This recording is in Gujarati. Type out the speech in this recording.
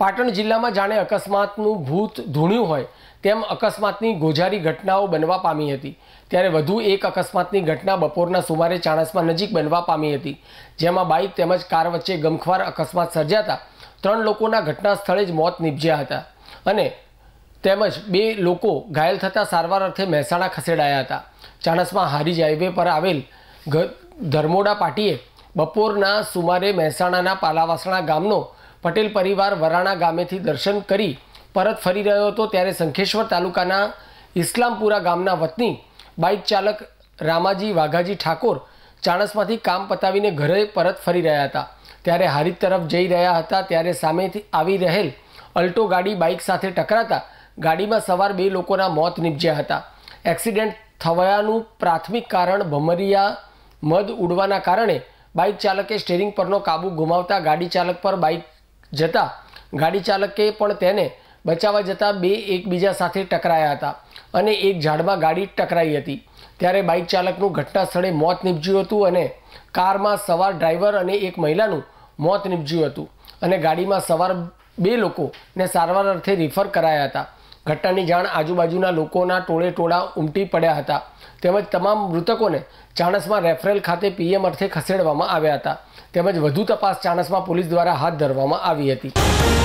પાટણ જિલ્લામાં જાણે અકસ્માતનું ભૂત ધૂણ્યું હોય તેમ અકસ્માતની ગોઝારી ઘટનાઓ બનવા પામી હતી। ત્યારે વધુ એક અકસ્માતની ઘટના બપોરના સુમારે ચાણસ્મા નજીક બનવા પામી હતી, જેમાં બાઇક તેમજ કાર વચ્ચે ગમખ્વાર અકસ્માત સર્જાતા 3 લોકોના ઘટના સ્થળે જ મોત નીપજ્યા હતા અને તેમજ 2 લોકો ઘાયલ થતા સારવાર અર્થે મહેસાણા ખસેડાયા હતા। ચાણસ્મા હારીજ હાઈવે પર આવેલ ધર્મોડા પાટીએ બપોરના સુમારે મહેસાણાના પાલાવાસણા ગામનો પટેલ પરિવાર વરાણા ગામેથી દર્શન કરી પરત ફરી રહ્યો હતો, ત્યારે શંખેશ્વર તાલુકાના ઇસ્લામપુરા ગામના વતની બાઇક ચાલક રામાજી વાઘાજી ઠાકોર ચાણસ્માથી કામ પતાવીને ઘરે પરત ફરી રહ્યા હતા। ત્યારે હારીજ તરફ જઈ રહ્યા હતા ત્યારે સામેથી આવી રહેલ અલ્ટો ગાડી બાઇક સાથે ટકરાતા ગાડીમાં સવાર 2 લોકોના મોત નીપજ્યા હતા। એક્સિડન્ટ થવાનું પ્રાથમિક કારણ ભમરિયા મદ ઉડવાના કારણે બાઇક ચાલકે સ્ટીરિંગ પરનો કાબુ ગુમાવતા ગાડી ચાલક પર બાઇક જતા ગાડી ચાલકે પણ તેને બચાવવા જતાં 2 એકબીજા સાથે ટકરાયા હતા અને એક ઝાડમાં ગાડી ટકરાઈ હતી। ત્યારે બાઇક ચાલકનું ઘટના સ્થળે મોત નીપજ્યું હતું અને કારમાં સવાર ડ્રાઈવર અને એક મહિલાનું મોત નીપજ્યું હતું અને ગાડીમાં સવાર 2 લોકોને સારવાર અર્થે રિફર કરાયા હતા। ઘટનાની જાણ આજુબાજુના લોકોના ટોળે ઉમટી પડ્યા હતા તેમજ તમામ મૃતકોને ચાણસ્મા રેફરલ ખાતે પીએમ અર્થે ખસેડવામાં આવ્યા હતા તેમજ વધુ તપાસ ચાણસ્મા પોલીસ દ્વારા હાથ ધરવામાં આવી હતી।